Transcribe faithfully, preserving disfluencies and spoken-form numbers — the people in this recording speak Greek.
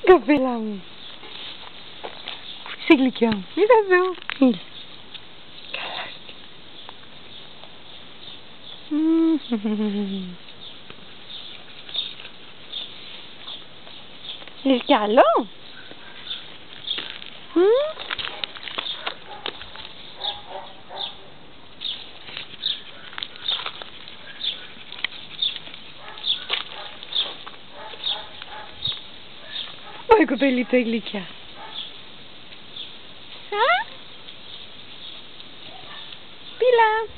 Κοπέλα μου. Σε γλυκιά μου. Είδα εδώ. Είδα. Καλά. Λες κι άλλο? Ω, κοπελίτσα γλυκιά. Α? Πίλα.